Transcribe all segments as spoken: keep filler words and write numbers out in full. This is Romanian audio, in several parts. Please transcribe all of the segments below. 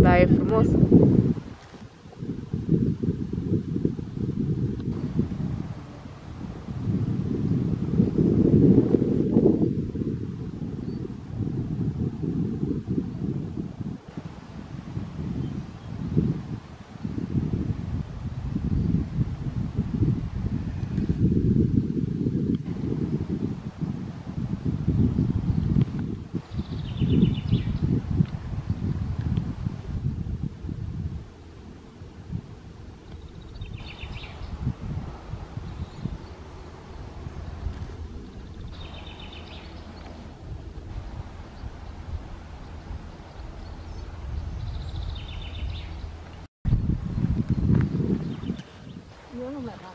Da, e frumos. Eu nu merg.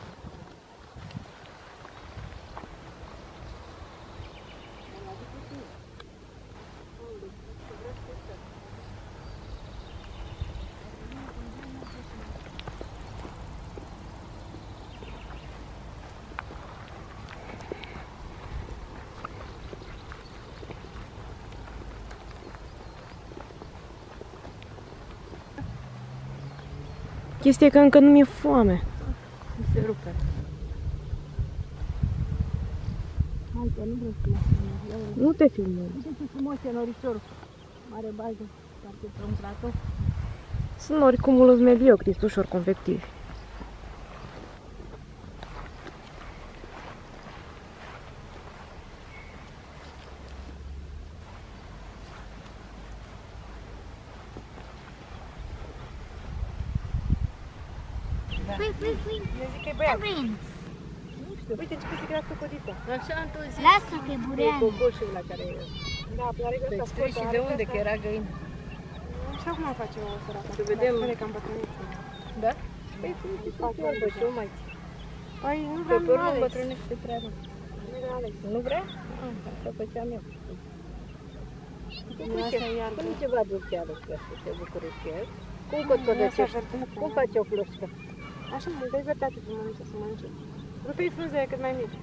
Chestia e că încă nu mi-e foame. Mi se rupe. Hai că nu vreau să mă filmez. Nu te filmez. Uite ce frumos e norișorul. Mare bază, foarte frumos. Sunt nori cumulus mediocri, sunt ușor convectivi. Păi, păi, păi, Eu zic că e băiat. nu știu, uite ce că crească codița. Așa am tot zis. Lasă că e E burean. cocoșul ăla care e. Da, are Păi găsa spui și de unde, că era găină. Și acum face o săracă. Să vedem. Spune că am bătrânit. Da? Păi uite, fac orbă și o mai. Păi nu Că vreau pe urmă Alex. îmbătrânește prea mult. Nu vreau Alex. Nu vrea? Ah, așa făceam eu. Nu, asta e iarbă. Spune ceva dulce Alex, ca să te bucuri și el. Cum pot pădăcești? Cum faci o cloșcă? Așa, îmi dai libertate să mănânce, să mănânce. Rupei frunzele cât mai mici.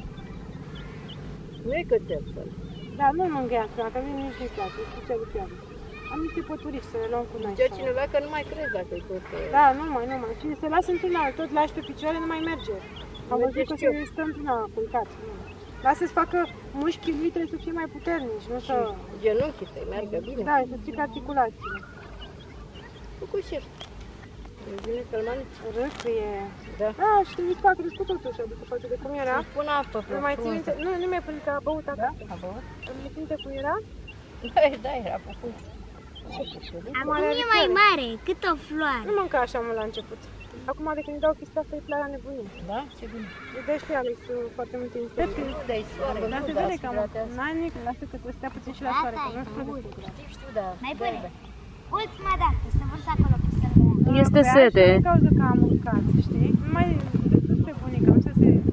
Nu e cățel să Da, nu mângâia frunza, că mie nici nu-i place, știu ce lucrează. Am niște păturici să le luăm cu noi. zicea cineva că nu mai crezi dacă îi tot... Da, nu mai, nu mai. Cine se lasă într-un alt, tot lași pe picioare, nu mai merge. Am Nu văzut că știu. se stă într-un alt, culcat. Lasă-ți facă mușchii lui, trebuie să fie mai puternici, nu să... Genunchii să-i meargă bine. Da, să strică articulațiile. Cucușești. E bine că-l mănânci. Râcâie. Da. Da, și îți fac crescut totuși, adică față de cum era. Îmi pun apă pe Nu mai țin minte, frunză. nu, nu mi-ai părut că a băut Da? acasă. A băut? Îmi mai țin minte cum era? Da, da, era pupuț. Acum e mai mare, cât o floare. Nu mânca așa mult la început. Acum de când îi dau chestia asta, e la nebunie. Da? Ce bine. Îi dă și Alex foarte multe insuline. Nu dai soare, Dar nu se da, vede că se am... hidratează. N-ai nimic, lasă că trebuie să stea puțin și la soare, că nu știu de ce. Știu, știu, da. Mai Da, pune. da. Ultima dată, să vărs acolo pe sărbătoare. Este sete. Din cauza că am mâncat, știi? Mai despre bunica, nu știu să se...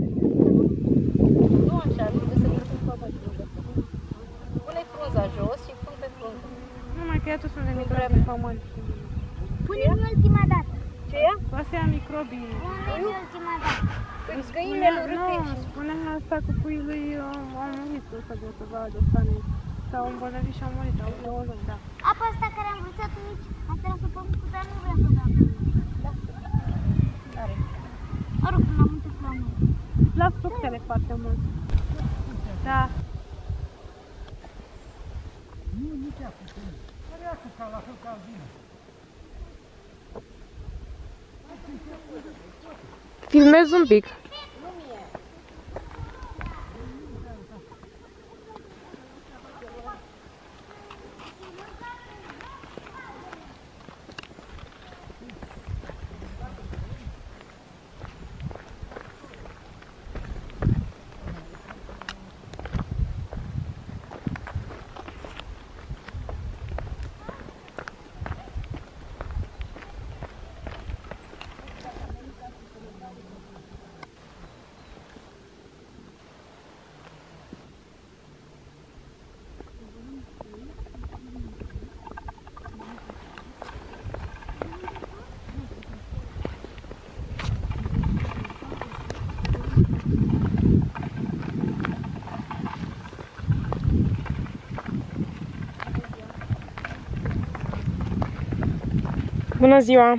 Nu așa, nu trebuie să trebuie să faci frunză. Pune frunza jos și pun pe frunză. Numai că ea tot sunt de microbi în pământ. Pune-mi ultima dată. Ce e? Asta e microbii. Pune-mi ultima dată. Păi găinile lui râcăi Nu, și... spune asta cu puii lui au murit ăsta de să vadă stane. S-au îmbolnăvit și au murit, au două luni, da. Apa asta care am vărsat aici, am tras pe pământul, dar nu vreau să beau. Da. Are. Mă rog, până la multe flamuri. Îți plac fructele foarte mult. Da. Nu, nici apă. Păreacă ca la fel ca albină. Filmez un pic. Bună ziua!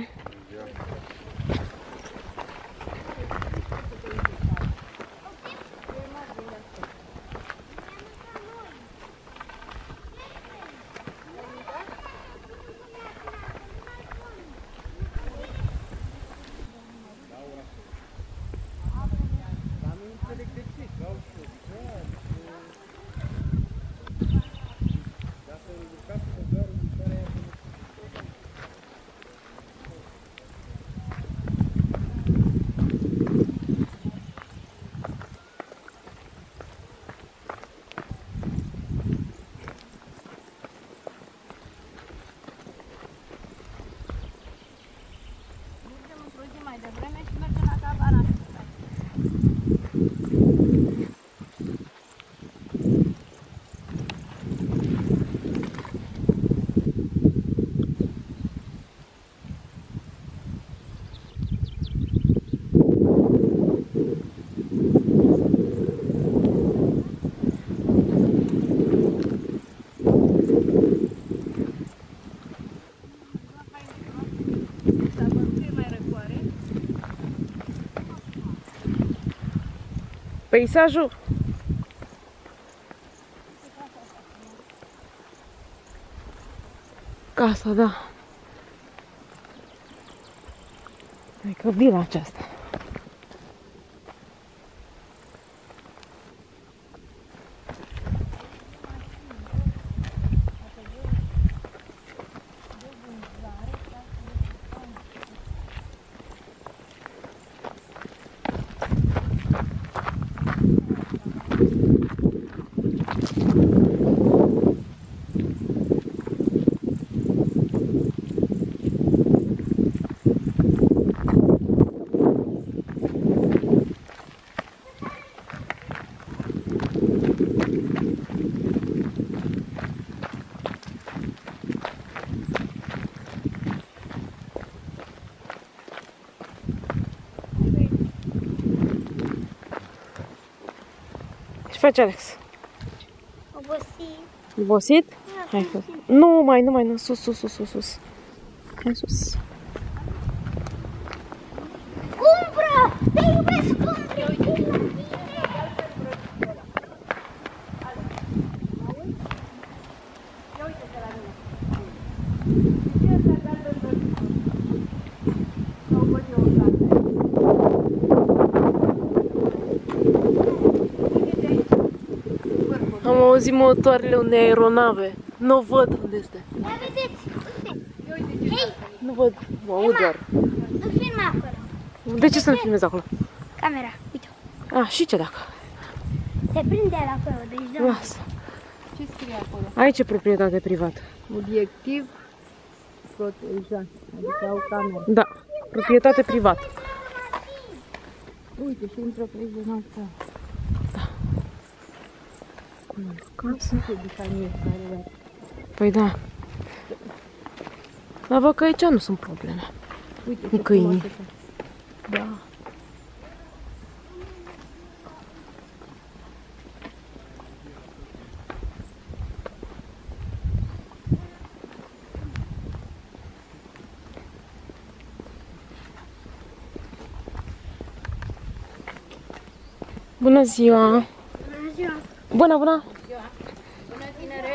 Peisajul. Casa, da. E că vila aceasta. Ce faci, Alex? Obosit. Obosit? Hai, sus. Nu mai, nu mai, nu, sus, sus, sus, sus, sus. Hai sus. Umbră! Te iubesc, umbră! Am auzit motoarele unei aeronave. Nu o văd unde este. Ia vedeți! Uite! Hei! Nu văd, mă aud doar. Nu filma acolo. De ce să nu filmez acolo? Camera, uite. Ah, și ce dacă? Se prinde la acolo, deci dă. Lasă. Ce scrie acolo? Aici e proprietate privată. Obiectiv protejat. Adică au cameră. Da, proprietate privată. Uite, și intră pe aici din asta. Casă. Ce difanie care Păi da. Dar văd că aici nu sunt probleme. uite, Cu câinii. Da. Bună ziua! Bună ziua! Bună, bună! Bună, tinere!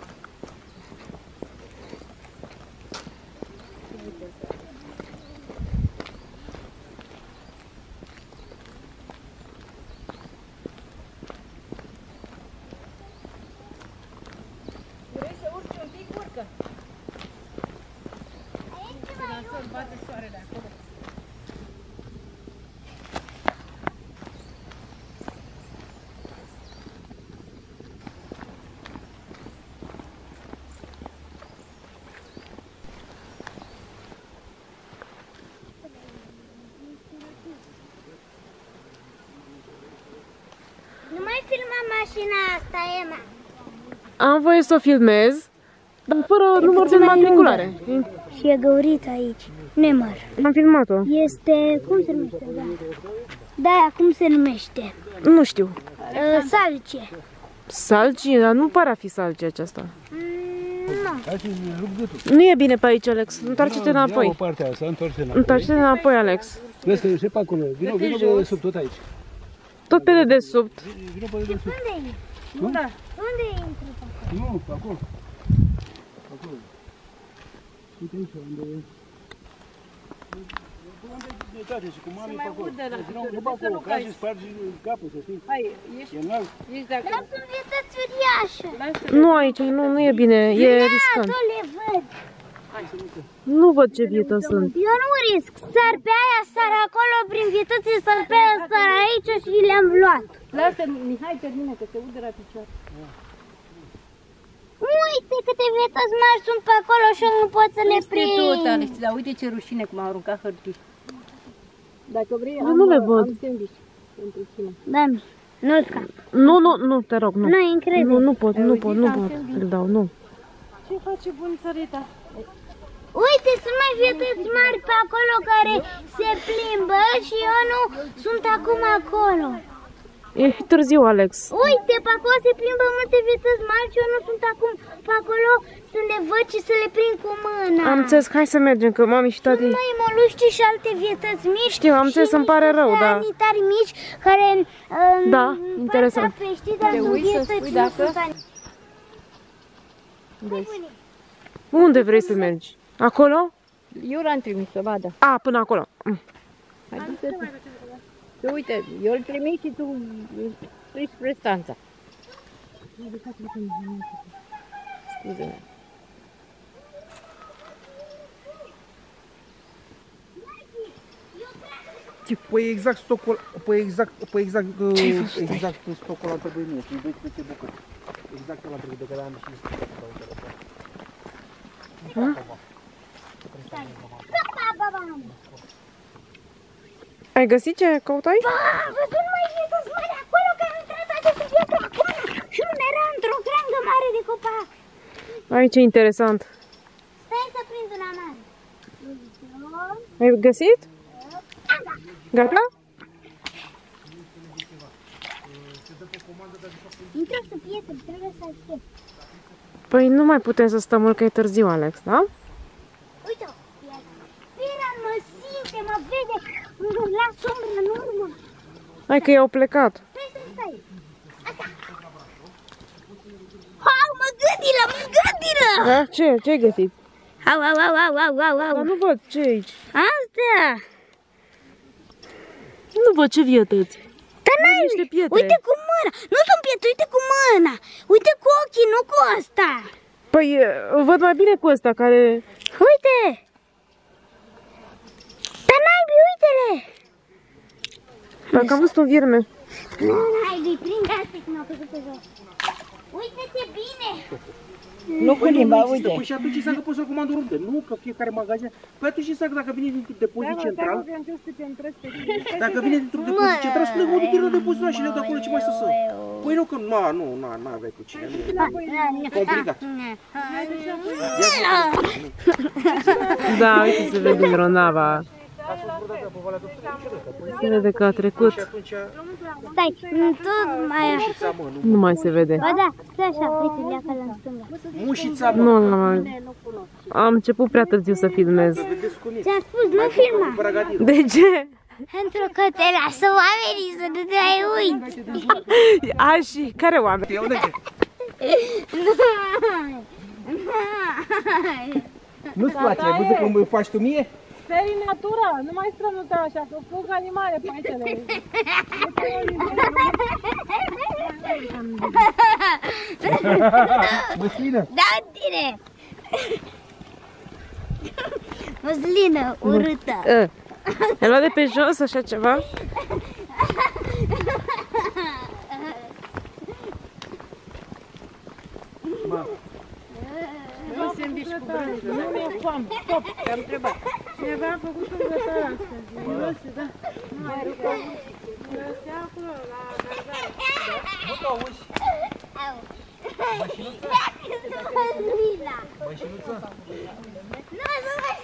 Vrei să urci un pic, urcă? Să bate soarele acolo. Nu mai filma mașina asta, Emma. Am voie să o filmez, dar fără număr de matriculare. Și e găurit aici. Număr. Am filmat-o. Este, cum se numește? Da. Da, cum se numește? Nu știu. Uh, salcie. Salci? Dar nu pare a fi salci aceasta. Mm, Hai să rup gâtul. Nu e bine pe aici, Alex. Întoarce-te înapoi. Ia o partea asta, întoarce înapoi. Întoarce-te înapoi, Alex. Vezi că e pe acolo. Vino, vino pe sub tot aici. Tot pe dedesubt. Vino pe dedesubt. Unde e? Nu? Da. Unde intră pe acolo? Nu, pe acolo. Acolo. Uite aici, unde e. Unde e și cu mami pe acolo. Vino, nu pe acolo, ca și spargi capul, să știi. Hai, ești, E înalt. ești de acolo. Dar sunt vietăți uriașe. Nu aici, nu, nu e bine. E riscant. Nu le văd. Nu văd ce vietă sunt. Eu nu risc. Sar pe aia, sar acolo, prin vietăți, sar pe aia, sar aici și le-am luat. Lasă, Mihai, termină, că se udă la picioare. Uite câte vietăți mari sunt pe acolo și eu nu pot să le Este tot, prind. Alex, dar uite ce rușine cum am aruncat hârtii. Dacă vrei, Eu am, nu le văd. am sandwich pentru cine. Da-mi, nu-l scap. Nu, nu, nu, te rog, nu. Nu, e incredibil. Nu, nu pot, nu pot, nu pot. Îl dau, nu. Ce face bunțărita? Uite, sunt mai vietăți mari pe acolo care se plimbă și eu nu sunt acum acolo. E târziu, Alex. Uite, pe acolo se plimbă multe vietăți mari și eu nu sunt acum pe acolo să le văd și să le prind cu mâna. Am înțeles, hai să mergem, că mami și tati... Sunt mai moluști și alte vietăți mici. Știu, am înțeles, și îmi pare rău, niște da. sanitari mici care um, Da, interesant. împart pești, dar Te sunt uiți să vietăți, spui nu dacă- sunt sanitari. Unde vrei să mergi? Acolo? Eu l-am trimis să vadă. A, până acolo. Mm. Hai, du-te. Tu uite, eu îl trimit și tu spui spre stanța. Scuze-mă. Păi exact stocul, păi exact, păi exact, exact stocul ăla trebuie mie, sunt doisprezece bucăți. Exact ăla trebuie de care am și Ai găsit ce căutai? Am văzut mai vietăți mari acolo care au intrat aceste vietăți acum și unul era într-o grangă mare de copac. Aici e interesant. Stai să prind una mare. Ai găsit? Gata? Intră să pietre, trebuie să aștept. Păi nu mai putem să stăm mult, că e târziu, Alex, da? Uite-o, Firan mă simte, mă vede, îmi las umbră în urmă. Hai că i-au plecat. Stai, stai, stai. Asta. Au, mă gândilă, mă gândilă! Da? Ce? Ce-ai găsit? Au, au, au, au, au, au, Dar au. nu văd ce e aici. Astea. Nu văd ce vietăți. Dar n-ai, niște pietre. uite cu mâna, nu sunt pietre, uite cu mâna. Uite cu ochii, nu cu asta. Păi văd mai bine cu ăsta care... Uite. Dar naibii, uite-le. Dacă am văzut un vierme. Nu, naibii, prind astea cum au căzut pe jos. Uite-te bine. Nu cu limba, uite. Păi și atunci înseamnă că poți să comand oriunde, nu că fiecare magazin. Păi atunci înseamnă că dacă vine dintr-un depozit central, Dacă încerc să te întrezi pe tine. dacă vine dintr-un depozit central, spune că mă duc la depozitul ăla și le dau acolo ce mai să să. Păi nu că, nu, nu, nu, nu aveai cu cine, nu e complicat. Da, uite se vede Ronava. Se vede că a trecut. Stai, tot mai așa. Nu mai se vede. Ba da, stai așa, uite, de acolo în stânga. Mușița, mă. Nu, nu mai... Am început prea târziu să filmez. Vedeți cum e? Ți-am spus, nu filma. Bragadină. De ce? Pentru că te lasă oamenii să nu te mai uiți. A, și care oameni? Eu de ce? Nu-ți place? Ai văzut cum îmi faci tu mie? Feri natura, nu mai strănuta așa, că fug animale pe aici. Măslină? Da, tine. Măslină urâtă. Uh. Ai luat de pe jos așa ceva? Nu se îmbiși cu brânză, nu mi-e foame. Stop, te-am întrebat. Cineva a făcut un grătar astăzi. Miroase, da. Nu mai rupa. Mirosea acolo, la gardare. Nu te auzi? Au. Măslina. Mășinuță? Nu, nu mai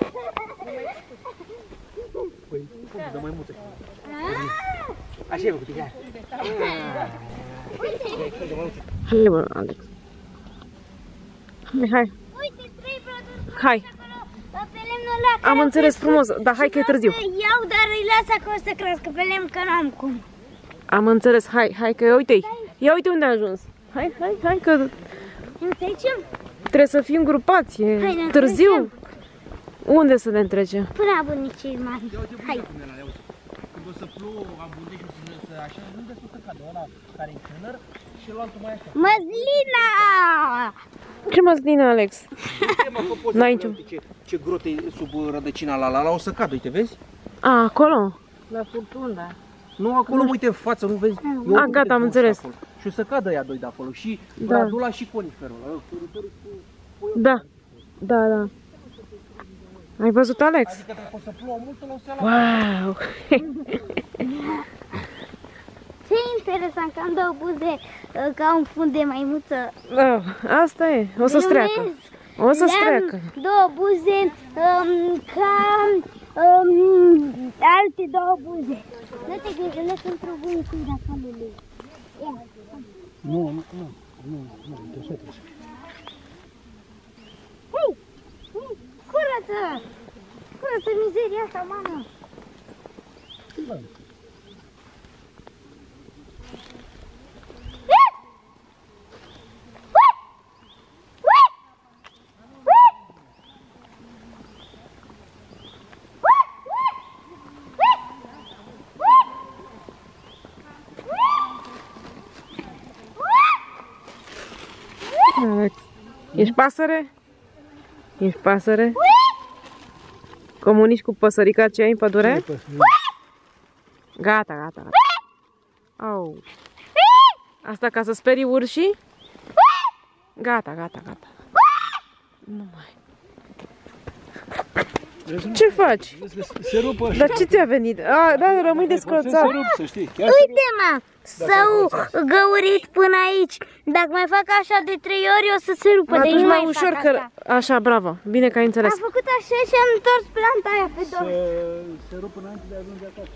Păi, cum dă mai multe? Așa e făcut, ia. Hai, bă, Alex. Hai, Uite, trei produse hai. acolo, pe lemnul ăla. Am care înțeles cresc. frumos, dar hai că e Și vreau târziu. să iau, dar îi las acolo să crească pe lemn, că n-am cum. Am înțeles, hai, hai că uite-i. Ia uite unde a ajuns. Hai, hai, hai că Înțelegem? trebuie să fim grupați, e Hai, ne târziu. Unde să ne întrecem? Până la bunicii mari. Hai. Când o să plouă abundești și să, să așa, unde să se cadă ăla care e tânăr și altul mai așa. Măslina! Ce măsline, Alex? N-ai nicio. Ce, ce grote e sub rădăcina la la, la o să cadă, uite, vezi? A, acolo. La furtuna. Nu, acolo, uite în față, nu vezi? E A, o gata, am înțeles. acolo. Și o să cadă ea doi de acolo, și Da. bradula și coniferul ăla. Floritorul cu... Da, da, da. Ai văzut, Alex? Adică dacă o să plouă mult, o să ia la... Wow! Ce interesant că am două buze uh, ca un fund de maimuță. Oh, asta e, o să-ți treacă. Numesc. O să-ți Le-am treacă. două buze um, ca um, alte două buze. Nu te gândi, le sunt într-o bunicii de acolo lui. Ia. Nu, nu, nu, nu, nu, de așa trebuie. Hei, hei, curăță! Curăță mizeria asta, mamă! Alex, ești pasăre? Ești pasăre? Comunici cu păsărica ce ai în pădure? Gata, gata, gata. Au. Asta ca să sperii urșii? Gata, gata, gata. Nu mai. Ce faci? Se rupă așa. Dar ce ți-a venit? A, da, rămâi descroțat. Se rup, să știi. Chiar Uite, mă, s-au găurit până aici. Dacă mai fac așa de trei ori, o să se rupă. Deci Atunci mai mai ușor fac că... asta. Așa, bravo. Bine că ai înțeles. Am făcut așa și am întors planta aia pe dos. se, se rup înainte de a ajunge acasă.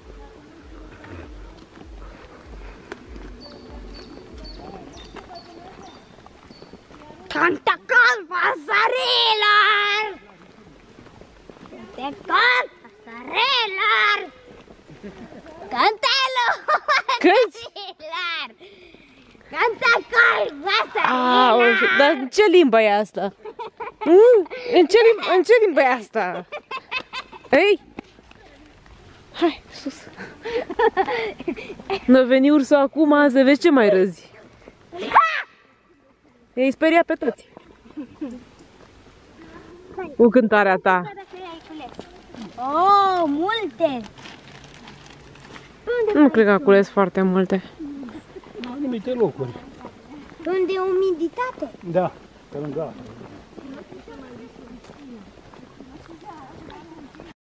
Canta cal pasarelor! Canta cal pasarelor! Cantelo! Cânti? Pasarelor! Canta cal Au, pasarelor! dar în ce limbă e asta? Mm? În ce limbă, în ce limbă e asta? Ei? Hai, sus. Nu veni ursul acum, să vezi ce mai râzi. Ei speria pe toți. Cu cântarea ta. Oh, multe! Nu cred că a cules foarte multe. Anumite locuri. Unde e umiditate? Da, pe lângă apă.